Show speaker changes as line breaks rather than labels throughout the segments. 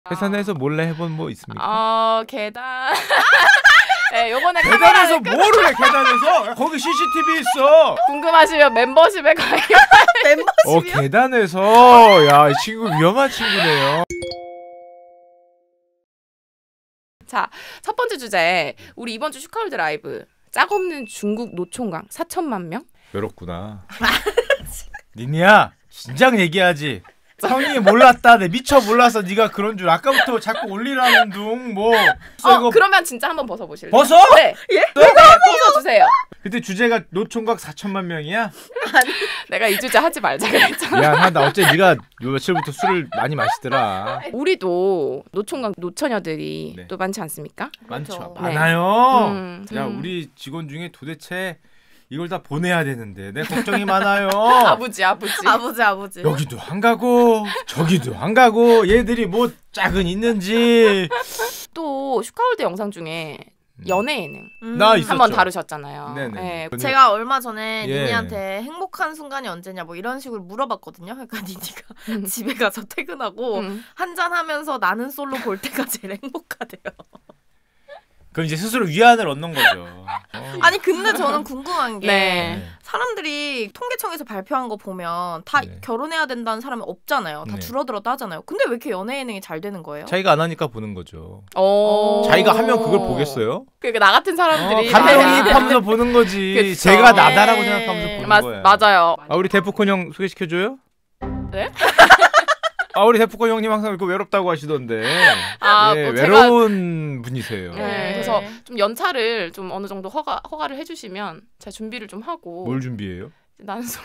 회사 내에서 몰래 해본 뭐 있습니까?
계단. 네, 요번에
계단에서 뭐를 해? 계단에서? 거기 CCTV 있어.
궁금하시면 멤버십에 가요.
멤버십이요?
계단에서. 야, 이 친구 위험한 친구네요.
자, 첫 번째 주제. 우리 이번 주 슈카월드 라이브. 짝 없는 중국 노총각 4천만 명?
외롭구나. 니니야, 진작 얘기하지. 형이 몰랐다. 내 미처 몰라서 네가 그런 줄. 아까부터 자꾸 올리라는 둥 뭐. 이거
그러면 진짜 한번 벗어보실래요?
벗어?
네.
예?
네, 벗어주세요.
그때 주제가 노총각 4천만 명이야?
내가 이 주제 하지 말자 그랬잖아.
미안하다. 어째 네가 며칠부터 술을 많이 마시더라.
우리도 노총각 노처녀들이
네.
또 많지 않습니까?
많죠.
그렇죠.
많아요. 야, 우리 직원 중에 도대체 이걸 다 보내야 되는데 내 걱정이 많아요.
아버지.
여기도 안 가고 저기도 안 가고 얘들이 뭐 짝은 있는지.
또 슈카월드 영상 중에 연애 예능
나 있었죠.
한번 다루셨잖아요.
네네.
네.
제가 얼마 전에
예.
니니한테 행복한 순간이 언제냐 뭐 이런 식으로 물어봤거든요. 그러니까 니니가 집에 가서 퇴근하고 한잔 하면서 나는 솔로 볼 때가 제일 행복하대요.
그럼 이제 스스로 위안을 얻는 거죠.
아니 근데 저는 궁금한 게
네.
사람들이 통계청에서 발표한 거 보면 다
네.
결혼해야 된다는 사람이 없잖아요. 다
네.
줄어들었다 하잖아요. 근데 왜 이렇게 연애 예능이 잘 되는 거예요?
자기가 안 하니까 보는 거죠.
오.
자기가 하면 그걸 보겠어요?
그러니까 나 같은 사람들이
감정이입하면서 보는 거지.
그쵸.
제가 나다라고 생각하면서 보는 거야.
맞아요.
아, 우리 데프콘 형 소개시켜줘요?
네?
아, 우리 데프콘 형님 항상 그 외롭다고 하시던데.
아,
예,
뭐
외로운 분이세요.
네, 그래서 좀 연차를 좀 어느 정도 허가를 해주시면 제가 준비를 좀 하고.
뭘 준비해요?
나는 솔로.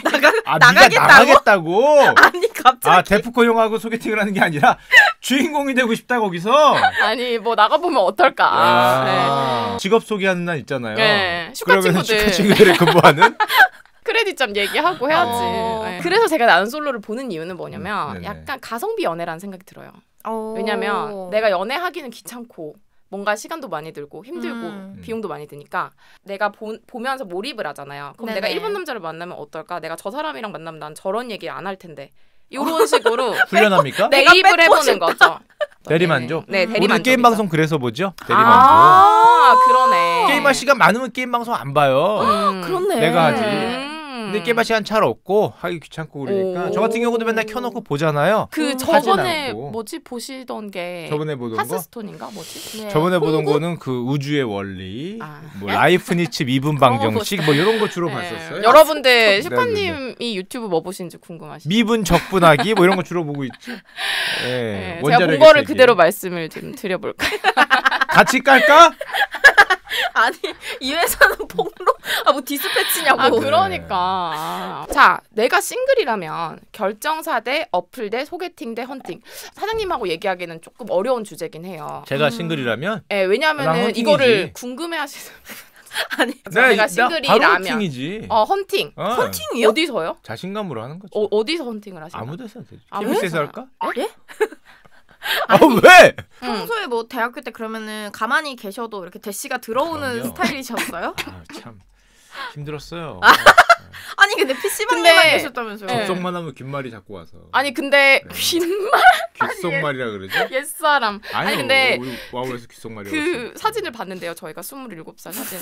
나가겠다고?
아니 갑자기
아, 데프콘 형하고 소개팅을 하는 게 아니라 주인공이 되고 싶다 거기서.
아니 뭐 나가보면 어떨까.
직업 소개하는 날 있잖아요.
네. 슈카
그러면
친구들.
슈카 친구들에 근무하는.
크레딧점 얘기하고 해야지. 네. 그래서 제가 나는 솔로를 보는 이유는 뭐냐면
네네.
약간 가성비 연애라는 생각이 들어요.
오.
왜냐면 내가 연애하기는 귀찮고 뭔가 시간도 많이 들고 힘들고 비용도 많이 드니까 내가 보면서 몰입을 하잖아요. 그럼
네네.
내가 일본 남자를 만나면 어떨까? 내가 저 사람이랑 만나면 난 저런 얘기 안 할 텐데. 이런 식으로
훈련합니까?
대입을 해보는 거죠.
대리만족?
네, 대리만족.
우리 게임 방송 그래서 보죠? 대리만족.
아, 그러네.
게임할 시간 많으면 게임 방송 안 봐요.
그렇네.
내가 하지. 근데 게임할 시간 잘 없고 하기 귀찮고 그러니까 저 같은 경우도 맨날 켜놓고 보잖아요.
그 저번에 뭐지 보시던 게
저번에 보던 거?
하스스톤인가 뭐지?
네.
저번에 보던 거는 그 우주의 원리,
아.
뭐 라이프 니츠 미분 방정식 뭐 이런 거 주로
네.
봤었어요.
여러분들
네,
슈카님이 유튜브 뭐 보시는지 궁금하시죠?
미분 적분하기 뭐 이런 거 주로 보고 있지.
네, 제가
원자력의
본 거를
세계.
그대로 말씀을 좀 드려볼까요?
같이 깔까?
아니 이 회사는 폭로 뭐 디스패치냐고.
아 그러니까. 자, 내가 싱글이라면 결정사 대 어플 대 소개팅 대 헌팅. 사장님하고 얘기하기는 조금 어려운 주제긴 해요.
제가 싱글이라면?
네, 왜냐하면은
헌팅이지.
이거를 궁금해하시는.
아니
내가 싱글이라면.
바로 헌팅이지.
헌팅.
헌팅이요?
어디서요?
자신감으로 하는 거죠.
어디서 헌팅을 하시나요?
아무 데서 되죠.
아무
KBS에서
데서나.
할까?
예?
아 왜?
평소에 뭐 대학교 때 그러면은 가만히 계셔도 이렇게 대시가 들어오는
그럼요.
스타일이셨어요?
아, 참 힘들었어요.
아니 근데 PC방에만
근데-
계셨다면서요?
네.
귓속만 하면 귓말이 자꾸 와서.
아니 근데
네.
귓말
귓속말이라 그러죠?
옛사람. 아니 근데
우리 와우에서 귓속말이
그 사진을 봤는데요. 저희가 27살 사진.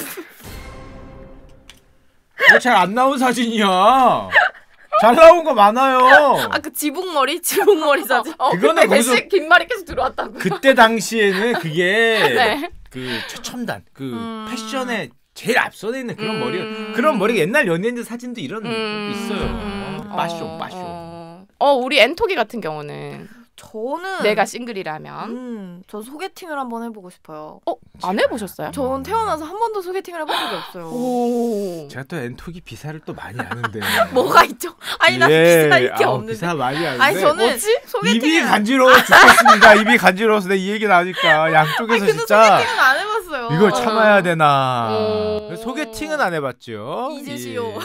이거 잘 안 나온 사진이야. 잘 나온 거 많아요.
아 그 지붕머리 사진.
그거는
근데
거기서-
대신 귓말이 계속 들어왔다고.
그때 당시에는 그게
네.
그 최첨단 그 패션에 제일 앞서에 있는 그런 머리. 그런 머리가 옛날 연예인들 사진도 이런 것도 있어요. 빠쇼.
우리 엔토기 같은 경우는
저는
내가 싱글이라면
저 소개팅을 한번 해보고 싶어요.
안 해보셨어요?
전 태어나서 한 번도 소개팅을 해본 적이 없어요.
오.
제가 또 엔토기 비사를 또 많이 아는데.
뭐가 있죠? 아니 난 비사 있게 없는데.
비사 많이 아는데.
아니 저는
뭐지?
입이
소개팅을
간지러워 죽겠습니다. 입이 간지러워서 내 이 얘기 나오니까 양쪽에서
근데
진짜
소개팅은 안 해봤어요.
이걸 참아야 되나.
오.
소개팅은 안 해봤죠.
잊으시오.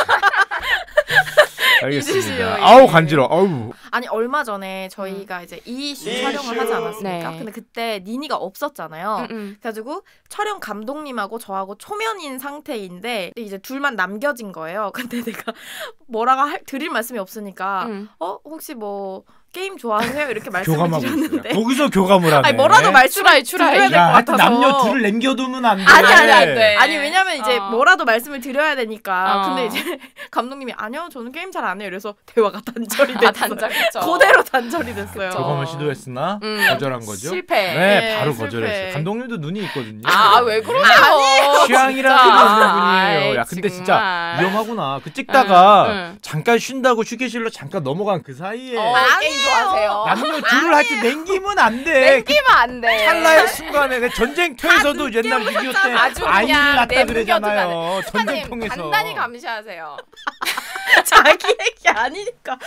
알겠습니다.
잊으시오, 예.
아우 간지러. 아우.
아니 얼마 전에 저희가 이제 이 이슈 촬영을 하지 않았습니까?
네.
근데 그때 니니가 없었잖아요.
음.
그래가지고 촬영 감독님하고 저하고 초면인 상태인데 이제 둘만 남겨진 거예요. 근데 내가 뭐라고 드릴 말씀이 없으니까 혹시 뭐 게임 좋아하세요? 이렇게
교감하고
말씀드렸는데
있어요. 거기서 교감을 하네.
아니 뭐라도 말씀을
추라이.
드려야 될 것
야, 하여튼
같아서.
남녀 둘을 남겨두면 안 돼.
아니,
안 돼.
아니 왜냐면 이제 뭐라도 말씀을 드려야 되니까.
어.
근데 이제 감독님이 아니요 저는 게임 잘 안 해요. 그래서 대화가 단절이 됐어요.
단절했죠.
그대로 단절이 됐어요.
교감을 시도했으나 거절한 거죠.
실패.
네, 바로
실패.
거절했어요. 감독님도 눈이 있거든요.
왜 그러세요?
취향이라는 게 그런 부분이에요. 야, 근데 진짜
정말.
위험하구나. 그 찍다가
응.
잠깐 쉰다고 휴게실로 잠깐 넘어간 그 사이에
게임 좋아하세요.
남녀 둘을 하여튼 남기면 안 돼.
땡기면 안 돼.
찰나의 순간에 그 전쟁터에서도 옛날 6.25 때
아주
아이를
그냥
낳다
내뭉겨두면
그러잖아요.
사장님
전쟁통에서.
단단히 감시하세요.
자기 얘기 아니니까.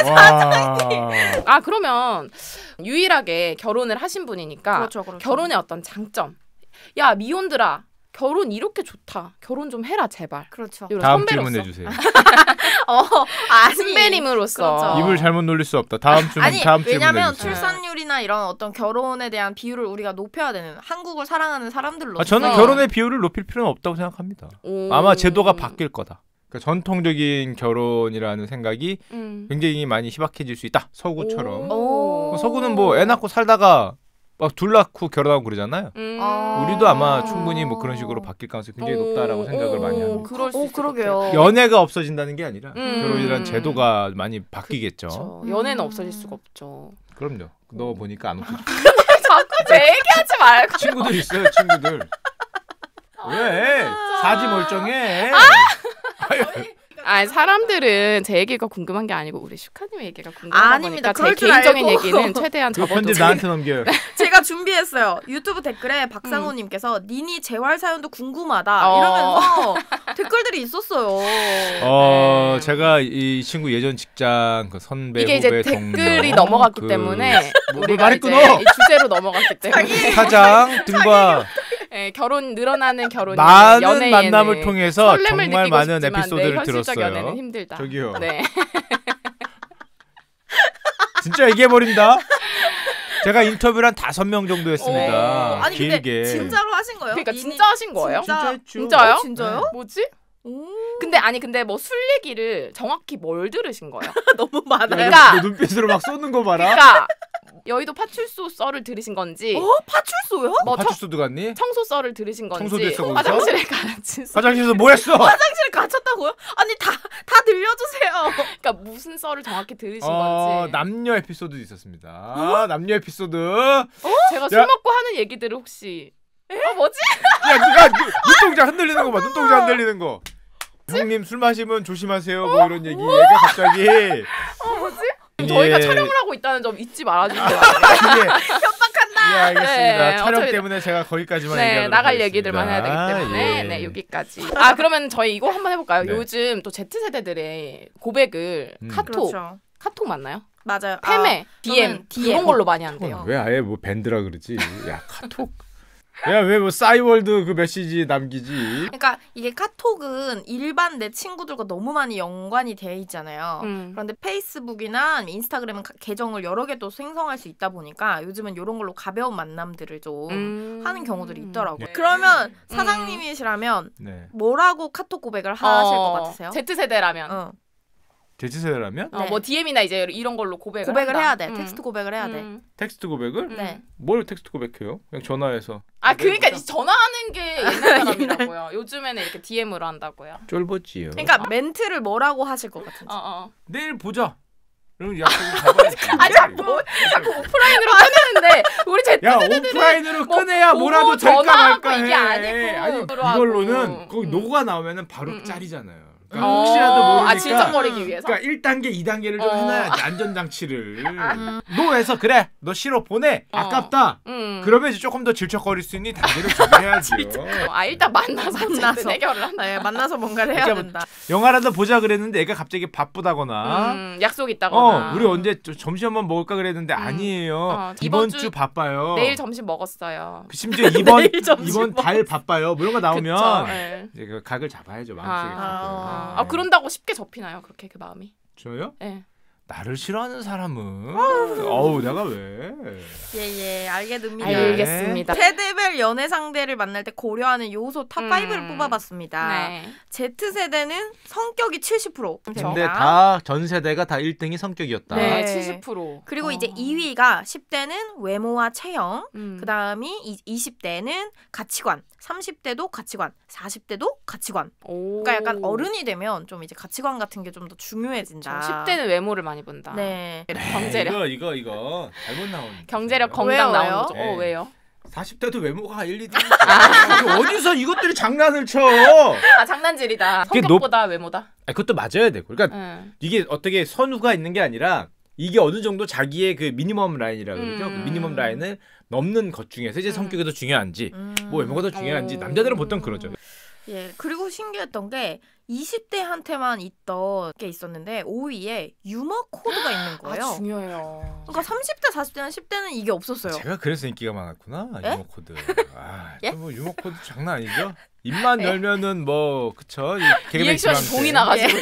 와.
그러면 유일하게 결혼을 하신 분이니까
그렇죠.
결혼의 어떤 장점. 야 미혼들아 결혼 이렇게 좋다. 결혼 좀 해라 제발.
그렇죠.
이런
다음
선배로서.
질문 해주세요.
아니.
선배님으로서.
그렇죠.
입을 잘못 놀릴 수 없다. 다음 질문.
아니
다음 질문
왜냐면
해주세요.
출산율이나 이런 어떤 결혼에 대한 비율을 우리가 높여야 되는 한국을 사랑하는 사람들로서
저는 결혼의 비율을 높일 필요는 없다고 생각합니다.
오.
아마 제도가 바뀔 거다. 그러니까 전통적인 결혼이라는 생각이 굉장히 많이 희박해질 수 있다. 서구처럼.
오.
서구는 뭐 애 낳고 살다가 막 둘 낳고 결혼하고 그러잖아요.
아.
우리도 아마 충분히 뭐 그런 식으로 바뀔 가능성이 굉장히 높다라고 생각을 많이 합니다.
그럴 수 있을
그러게요.
것 같아요.
연애가 없어진다는 게 아니라
음.
결혼이라는 제도가 많이 바뀌겠죠.
그렇죠. 연애는 없어질 수가 없죠.
그럼요. 너 보니까 안 웃기죠.
자꾸 제 얘기하지 말고.
친구들 있어요, 친구들. 왜? 사지 멀쩡해.
사람들은 제 얘기가 궁금한 게 아니고 우리 슈카님의 얘기가 궁금하다
아닙니다.
보니까 제
그럴 줄
개인적인
알고.
얘기는 최대한
그
접어두고.
편집 나한테 넘겨요.
제가 준비했어요. 유튜브 댓글에 박상호님께서 니니 재활 사연도 궁금하다
어.
이러면서 댓글들이 있었어요.
네.
제가 이 친구 예전 직장 그 선배
이게
후배
이제
동료
댓글이 넘어갔기
그
때문에
뭐
우리가
말이
이제
끊어.
이 주제로 넘어갔기 때문에
사장 등과
결혼 늘어나는 결혼이
많은
연애에는
만남을 통해서
설렘을
정말
느끼고
많은
싶지만
에피소드를
내 현실적
들었어요.
연애는 힘들다.
저기요.
네.
진짜 얘기해버린다. 제가 인터뷰를 한 5명 정도 했습니다.
아니
길게.
근데 진짜로 하신 거예요?
그러니까
니니
진짜 하신 거예요?
진짜
했죠.
진짜요?
진짜요?
뭐지?
오.
근데 뭐 술 얘기를 정확히 뭘 들으신 거예요?
너무 많아요.
그러니까-
너 눈빛으로 막 쏘는 거 봐라.
그러니까 여의도 파출소 썰을 들으신 건지
파출소요?
뭐
파출소도 갔니?
청소 썰을 들으신 건지
청소됐어, 거기서?
화장실에 같이
화장실에서 뭐 했어?
화장실에 갇혔다고요? 아니 다 들려주세요.
그러니까 무슨 썰을 정확히 들으신 건지
남녀 에피소드 있었습니다. 남녀 에피소드.
제가 술 먹고 하는 얘기들을 혹시 뭐지?
야, 네가 눈동자 흔들리는 거 봐. 눈동자 흔들리는 거. 형님 술 마시면 조심하세요. 뭐 이런 얘기. 얘가 갑자기.
뭐지? 저희가
예.
촬영을 하고 있다는 점 잊지 말아주세요.
협박한다.
예, 알겠습니다.
네,
촬영
어차피-
때문에 제가 거기까지만
네,
얘기하도록
나갈
하겠습니다.
얘기들만 해야 되기 때문에
예.
네, 여기까지. 그러면 저희 이거 한번 해볼까요?
네.
요즘 또 Z세대들의 고백을 카톡
그렇죠.
카톡 맞나요?
맞아요.
팸에 DM
DM.
이런 걸로 많이 한대요.
왜 아예 뭐 밴드라 그러지? 야, 카톡. 야, 왜 뭐 싸이월드 그 메시지 남기지?
그러니까 이게 카톡은 일반 내 친구들과 너무 많이 연관이 돼 있잖아요. 그런데 페이스북이나 아니면 인스타그램은 계정을 여러 개 또 생성할 수 있다 보니까 요즘은 이런 걸로 가벼운 만남들을 좀 하는 경우들이 있더라고요.
네.
그러면 사장님이시라면
네.
뭐라고 카톡 고백을 하실 것 같으세요?
Z세대라면
대지세라면
네.
뭐 DM이나 이제 이런 걸로 고백을
고백을
한다.
해야 돼. 텍스트 고백을 해야 돼.
텍스트 고백을?
네.
뭘 텍스트 고백해요? 그냥 전화해서.
그러니까 이제 전화하는 게 옛날 사람이라고요. 요즘에는 이렇게 DM으로 한다고요.
쫄보지요.
그러니까 멘트를 뭐라고 하실 것 같은지.
내일 보자. 그럼 약속을 잡아야지.
자꾸 오프라인으로 꺼내는데 우리
야,
Z세대들은
오프라인으로
뭐
꺼내야 뭐라도
보고
될까
전화하고
말까 해.
이게 아니고
아니,
그러고.
이걸로는 거기 노가 나오면은 바로 짤이잖아요. 그러니까
어,
혹시라도 모르니까.
질척거리기 위해서.
그러니까 1단계, 2단계를 좀 해놔야지. 안전장치를. 노에서 그래. 너 싫어 보내. 아깝다. 그러면 이제 조금 더 질척거릴 수 있는 단계를 준비해야죠.
일단 만나서 해결을 한다.
네, 만나서 뭔가를 해야
그러니까
된다.
영화라도 보자 그랬는데 애가 갑자기 바쁘다거나
약속 있다거나.
우리 언제 점심 한번 먹을까 그랬는데 아니에요. 이번 주 바빠요.
내일 점심 먹었어요.
심지어 이번
내일 점심
이번 달 바빠요. 뭐 이런 거 나오면
그쵸, 네.
이제 그 각을 잡아야죠. 마음속에.
그런다고 쉽게 접히나요? 그렇게 그 마음이?
저요?
네.
나를 싫어하는 사람은 어우 내가 왜?
예예 알게 됩니다.
알겠습니다.
세대별 연애 상대를 만날 때 고려하는 요소 탑 5를 뽑아봤습니다.
네.
Z세대는 성격이 70%.
근데 다 전 세대가 다 1등이 성격이었다.
네,
네.
70%.
그리고 이제 2위가 10대는 외모와 체형,
음.
그다음이 20대는 가치관, 30대도 가치관, 40대도 가치관.
오.
그러니까 약간 어른이 되면 좀 이제 가치관 같은 게 좀 더 중요해진다.
10대는 외모를 많이 본다.
네.
경제력.
이거 잘못 나온.
경제력
거예요.
왜요?
건강 나오는
왜요?
거죠.
네.
왜요?
40대도 외모가 1, 2등. 어디서 이것들이 장난을 쳐?
아 장난질이다.
그게
성격보다 외모다.
그것도 맞아야 되고. 그러니까
응.
이게 어떻게 선우가 있는 게 아니라 이게 어느 정도 자기의 그 미니멈 라인이라 그러죠. 그 미니멈 라인을 넘는 것 중에서 이제 성격이 더 중요한지 뭐 외모가 더 중요한지 남자들은 보통 그러죠.
예, 그리고 신기했던 게 20대한테만 있던 게 있었는데 5위에 유머 코드가 있는 거예요.
아 중요해요.
그러니까 30대, 40대나 10대는 이게 없었어요.
제가 그래서 인기가 많았구나.
예?
유머 코드. 아,
예?
뭐 유머 코드 장난 아니죠? 입만 열면은 뭐 그쵸?
리액션이 봉이 나가지고.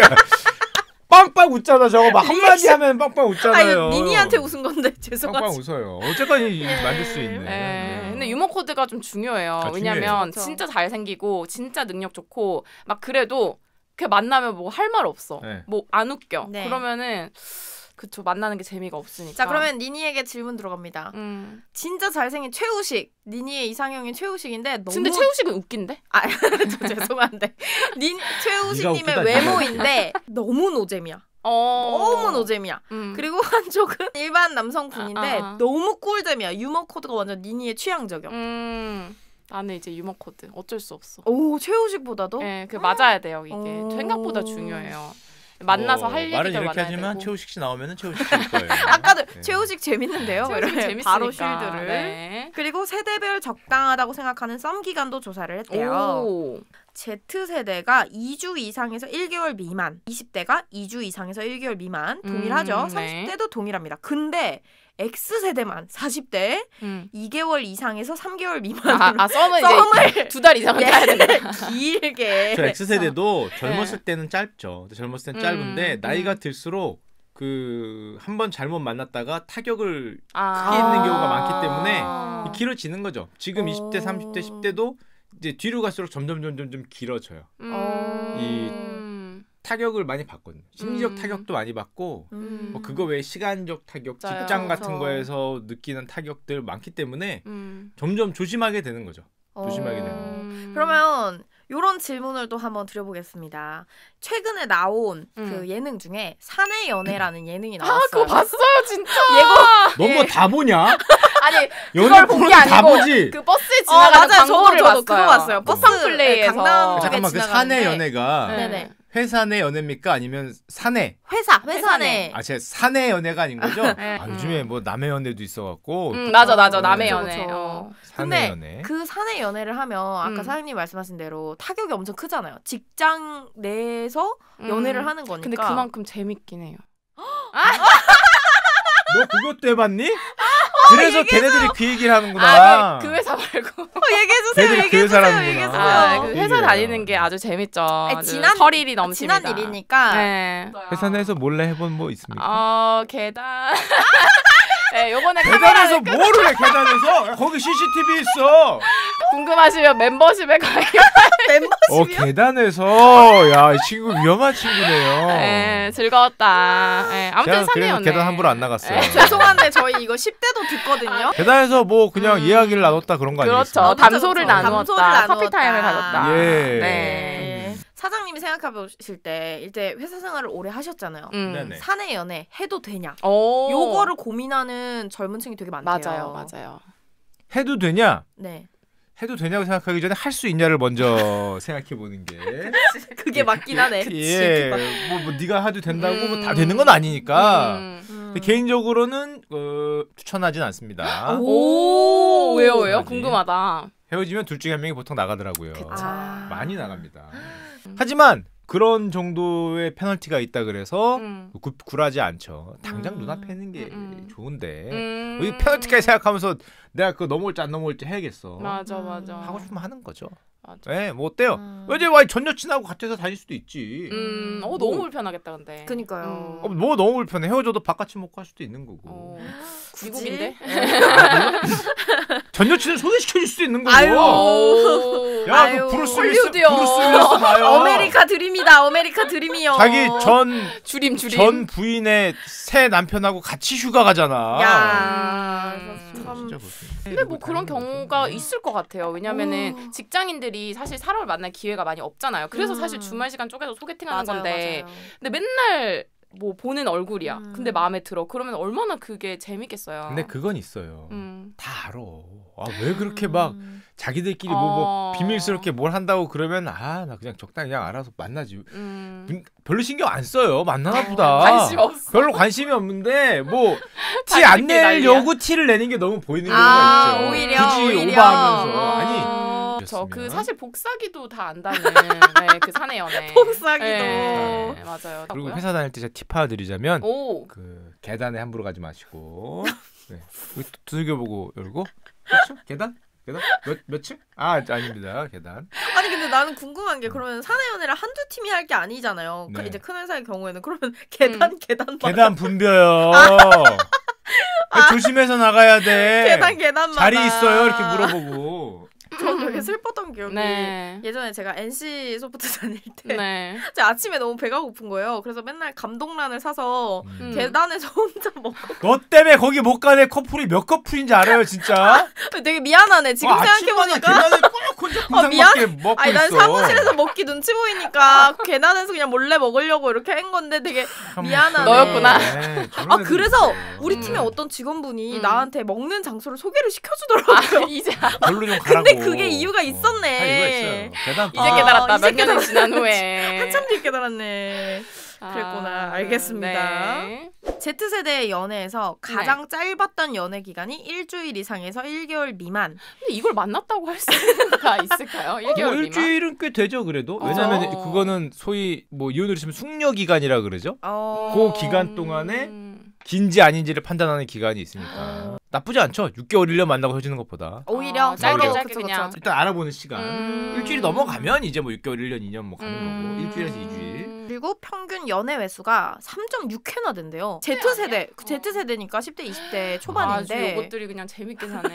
빵빵 웃잖아 저거 막 한마디 하면 빵빵 웃잖아요.
아니, 니니한테 웃은 건데
빵빵
죄송하지.
웃어요. 어쨌건 만들 수 있네.
네. 근데 유머 코드가 좀 중요해요.
아,
왜냐면
중요해요.
그쵸.
진짜 잘생기고 진짜 능력 좋고 막 그래도 그 만나면 뭐 할 말 없어.
네.
뭐 안 웃겨.
네.
그러면은 그쵸 만나는 게 재미가 없으니까.
자, 그러면 니니에게 질문 들어갑니다. 진짜 잘생긴 최우식. 니니의 이상형인 최우식인데 너무
근데 최우식은 웃긴데?
저 죄송한데. 최우식님의
웃기다,
외모인데 너무 노잼이야. 너무 노잼이야. 그리고 한쪽은 일반 남성분인데 너무 꿀잼이야. 유머 코드가 완전 니니의 취향적이야.
나는 이제 유머 코드 어쩔 수 없어.
오, 최우식보다도?
네, 그 맞아야 돼요. 이게
오.
생각보다 중요해요. 만나서 할 얘기도
말은 이렇게
많아야
하지만
되고.
최우식 씨 나오면은 최우식 씨일 거예요.
아까도
네.
최우식 재밌는데요.
최우식
이러면
재밌으니까.
바로 쉴드를.
네.
그리고 세대별 적당하다고 생각하는 썸 기간도 조사를 했대요.
오.
Z세대가 2주 이상에서 1개월 미만, 20대가 2주 이상에서 1개월 미만 동일하죠.
네.
30대도 동일합니다. 근데 X세대만 40대
음.
2개월 이상에서 3개월 미만으로
썸은
썸을
이제 2달 이상은 타야 된다.
길게.
저 X세대도 젊었을 때는 짧죠. 젊었을 때는 짧은데 나이가 들수록 그 한 번 잘못 만났다가 타격을 크게 있는 경우가 많기 때문에 길어지는 거죠. 지금 20대, 30대, 10대도 이제 뒤로 갈수록 점점 길어져요. 이 타격을 많이 받거든요. 심리적 타격도 많이 받고 뭐 그거 외에 시간적 타격,
맞아요.
직장 같은
그렇죠.
거에서 느끼는 타격들 많기 때문에
음.
점점 조심하게 되는 거죠. 조심하게 되는
음.
그러면 이런 질문을 또 한번 드려보겠습니다. 최근에 나온 그 예능 중에 사내 연애라는 예능이 나왔어요.
그거 봤어요 진짜.
너 뭐 다 보냐?
아니
연애
그걸 본 게
프로그램 다
아니고
보지?
그 버스에 지나가는
맞아요.
광고를
저도 그거 봤어요.
버스
버스
플레이에서.
강남 쪽에
잠깐만 그
지나가는데.
사내 연애가
네네.
회사 내 연애입니까? 아니면 사내?
회사 내.
아, 제 사내 연애가 아닌 거죠?
네.
아, 요즘에 뭐 남의 연애도 있어갖고
맞아 남의
그쵸,
연애.
그쵸.
사내
근데
연애.
그 사내 연애를 하면 아까 사장님 말씀하신 대로 타격이 엄청 크잖아요. 직장 내에서 연애를 하는 거니까.
근데 그만큼 재밌긴 해요.
너 그것도 해봤니? 그래서 걔네들이 그 얘기를 하는구나.
아, 그 회사 말고.
걔네들이 그 회사라는구나.
아, 그
그
회사
얘기를
다니는
해요.
게 아주 재밌죠. 아주
지난
설일이 넘칩니다.
지난 일이니까.
네.
회사 내에서 몰래 해본 뭐 있습니까?
계단. 네, 요번에
계단에서
카메라
뭐를 해? 계단에서? 거기 CCTV 있어.
궁금하시면 멤버십에 가요.
계단에서 야, 이 친구 위험한 친구네요.
네, 즐거웠다. 네, 아무튼
제가
사내
그래서
연애.
계단 함부로 안 나갔어요.
죄송한데 저희 이거 10대도 듣거든요.
계단에서 뭐 그냥 이야기를 나눴다 그런 거
그렇죠.
아니겠어요?
담소를
그렇죠.
나누었다.
담소를 나누었다.
커피 타임을 가졌다.
예.
네.
네. 사장님이 생각해 보실 때 이제 회사 생활을 오래 하셨잖아요.
네네.
사내 연애 해도 되냐?
오.
요거를 고민하는 젊은 층이 되게 많대요.
맞아요.
해도 되냐?
네.
해도 되냐고 생각하기 전에 할 수 있냐를 먼저 생각해 보는 게.
그게 맞긴 하네.
예. 뭐 네가 해도 된다고 뭐 다 되는 건 아니니까. 근데
음.
개인적으로는 추천하진 않습니다.
오, 왜요?
어떡하지?
궁금하다.
헤어지면 둘 중에 한 명이 보통 나가더라고요.
그쵸.
많이 나갑니다. 하지만 그런 정도의 페널티가 있다 그래서 굴하지 않죠. 당장 눈앞에 있는 게 좋은데 이 페널티까지 생각하면서 내가 그거 넘어올지 안 넘어올지 해야겠어.
맞아.
하고 싶으면 하는 거죠. 네, 뭐 어때요? 이제 와 전 여친하고 같이 해서 다닐 수도 있지.
너무 불편하겠다 근데.
그니까요.
뭐 너무 불편해. 헤어져도 바깥집 먹고 할 수도 있는 거고.
미국인데?
전 여친을 소개시켜줄 수도 있는 거고.
아유.
야, 그 브루스 윌리스 봐요.
아메리카 드림이다. 아메리카 드림이요.
자기
주림.
전 부인의 새 남편하고 같이 휴가 가잖아.
야.
진짜
근데 뭐 그런 경우가 있을 것 같아요. 왜냐면은 직장인들이 사실 사람을 만날 기회가 많이 없잖아요. 그래서 사실 주말 시간 쪼개서 소개팅하는 건데. 근데 맨날 뭐 보는 얼굴이야. 근데 마음에 들어. 그러면 얼마나 그게 재밌겠어요.
근데 그건 있어요. 다 알아. 왜 그렇게 막 자기들끼리 뭐 비밀스럽게 뭘 한다고 그러면 나 그냥 적당히 그냥 알아서 만나지. 별로 신경 안 써요. 만나나 보다.
관심 없어.
별로 관심이 없는데 뭐 티 안 내려고 티를 내는 게 너무 보이는 경우가 있죠.
오히려
오버하면서.
그 사실 복사기도 다 안다는 그 사내 연애.
복사기도.
네, 맞아요.
그리고 회사 다닐 때 제가 팁 하나 드리자면
오.
그 계단에 함부로 가지 마시고 두들겨보고 열고 계단? 몇 층? 아닙니다. 계단.
아니 근데 나는 궁금한 게 그러면 사내 연애를 한두 팀이 할 게 아니잖아요.
네.
이제 큰 회사의 경우에는 그러면 계단
계단 분벼요. 조심해서 나가야 돼.
계단마다
자리 있어요. 이렇게 물어보고.
저 되게 슬펐던 기억이 예전에 제가 NC 소프트 다닐 때 제가 아침에 너무 배가 고픈 거예요. 그래서 맨날 감동란을 사서 계단에서 혼자 먹고.
너 때문에 거기 못 가네. 커플이 몇 커플인지 알아요 진짜?
되게 미안하네. 지금 생각해보니까
계단에 꼭 혼자 군상밖에 먹고 있어.
난 사무실에서 먹기 눈치 보이니까 계단에서 그냥 몰래 먹으려고 이렇게 한 건데 되게 미안하네.
너였구나.
그래서 우리 팀의 어떤 직원분이 나한테 먹는 장소를 소개를 시켜주더라고요.
이제
별로 좀 가라고.
근데 그게 이유가 있었네.
이유가 있어요. 계단
이제 깨달았다. 몇 년이 지난 후에.
한참 뒤에 깨달았네. 그랬구나. 알겠습니다.
네.
Z세대의 연애에서 가장 짧았던 연애 기간이 일주일 이상에서 1개월 미만.
근데 이걸 만났다고 할 수가 있을까요? 1개월 미만?
일주일은 꽤 되죠 그래도. 왜냐면 그거는 소위 뭐 이혼을 치면 숙려 기간이라 그러죠. 그 기간 동안에 긴지 아닌지를 판단하는 기간이 있으니까 나쁘지 않죠. 6개월 1년 만나고 헤어지는 것보다.
오히려
짧게 그냥
일단 알아보는 시간. 일주일이 넘어가면 이제 뭐 6개월 1년 2년 뭐 가는 거고. 일주일에서 2주일.
그리고 평균 연애 횟수가 3.6회나 된대요. Z세대. Z세대니까 10대 20대 초반인데.
이것들이 그냥 재밌게 사네.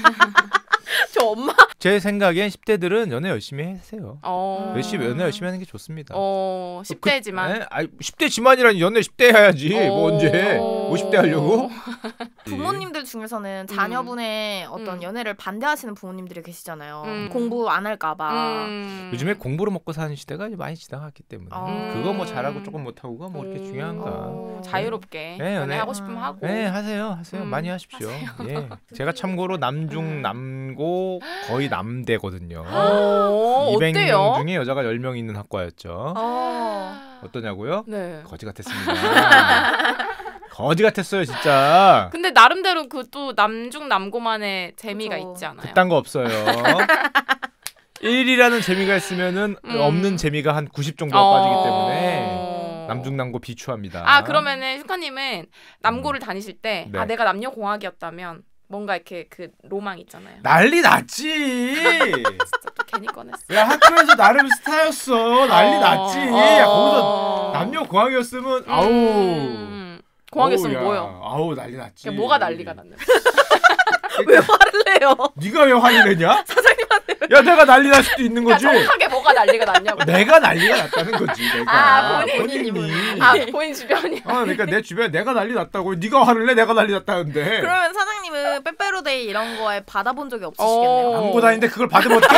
저 엄마.
제 생각엔 10대들은 연애 열심히 하세요. 연애 열심히 하는 게 좋습니다.
10대지만.
10대지만이라니 연애 10대 해야지. 뭐 언제 50대 하려고?
부모님들 중에서는 자녀분의 어떤 연애를 반대하시는 부모님들이 계시잖아요. 공부 안 할까 봐.
요즘에 공부로 먹고 사는 시대가 많이 지나갔기 때문에 그거 뭐 잘하고 조금 못하고가 뭐 그렇게 중요한가.
자유롭게 연애하고 싶으면 하고.
네, 하세요. 많이 하십시오. 예. 제가 참고로 남중 남고 거의 남대거든요. 200명 중에 여자가 10명 있는 학과였죠. 어떠냐고요?
네.
거지 같았습니다. 거지 같았어요 진짜.
근데 나름대로 그 또 남중 남고만의 재미가 있지 않아요?
그딴 거 없어요. 1이라는 재미가 있으면은 없는 재미가 한 90 정도가 빠지기 때문에 남중남고 비추합니다.
그러면은 슈카님은 남고를 다니실 때 내가 남녀공학이었다면 뭔가 이렇게 그 로망 있잖아요.
난리 났지.
진짜 또 괜히 꺼냈어.
야 학교에서 나름 스타였어. 난리 났지. 야 거기서 남녀공학이었으면
공학이었으면 뭐요?
아우 난리 났지.
뭐가 난리가 났네.
왜 화를 내요?
네가 왜 화를 내냐?
사장님한테.
야 내가 난리 날 수도 있는 거지.
정확하게 뭐가 난리가 났냐고.
내가 난리가 났다는 거지. 내가.
본인이. 본인 주변이.
그러니까 내 주변에 내가 난리 났다고. 네가 화를 내. 내가 난리 났다는데.
그러면 사장님은 빼빼로데이 이런 거에 받아본 적이 없으시겠네요.
광고 다니는데 그걸 받으면 어떡해?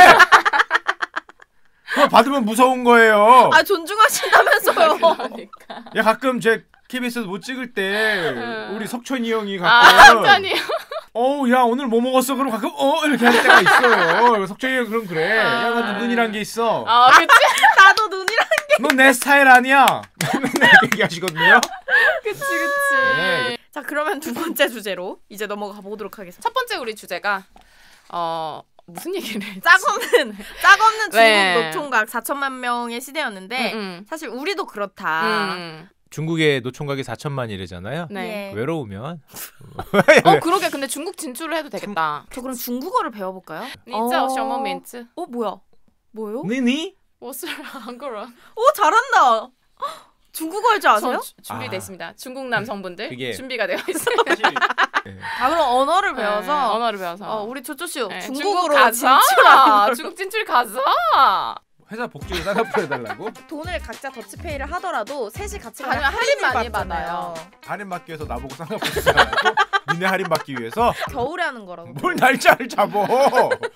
그걸 받으면 무서운 거예요.
존중하신다면서요.
그러니까.
야 가끔 제 KBS에서 못 찍을 때 우리 석천이 형이 가끔
석천이
야 오늘 뭐 먹었어? 그럼 가끔 이렇게 할 때가 있어요. 석천이 형 그럼 그래. 야 나도 눈이란 게 있어.
그치?
나도 눈이란 게.
넌 내 스타일 아니야. 맨날 이렇게 얘기하시거든요.
그치.
네.
자 그러면 두 번째 주제로 이제 넘어가 보도록 하겠습니다.
첫 번째 우리 주제가 무슨 얘기를 했지?
짝없는 중국 노총각 4천만 명의 시대였는데 사실 우리도 그렇다.
중국의 노총각이 4천만이래잖아요.
네.
외로우면.
그러게 근데 중국 진출을 해도 되겠다.
저 그럼 중국어를 배워볼까요?
你叫什么名字?
뭐야? 뭐요?
니니?
我是韩国人.
오 잘한다. 중국어 할 줄 아세요?
준비됐습니다. 중국 남성분들
그게
준비가 되어 있어요.
사실 네.
아 그럼 언어를 배워서
언어를 배워서
우리 조조씨
네,
중국으로
가자. 중국 진출 가자.
회사 복지를 쌍꺼풀 해달라고?
돈을 각자 더치페이를 하더라도 셋이 같이
아니면
가면
할인 많이
할인을
받아요.
할인 받기 위해서 나보고 쌍꺼풀 해달라고? 니네 할인 받기 위해서?
겨울에 하는 거라고.
뭘 날짜를 잡어?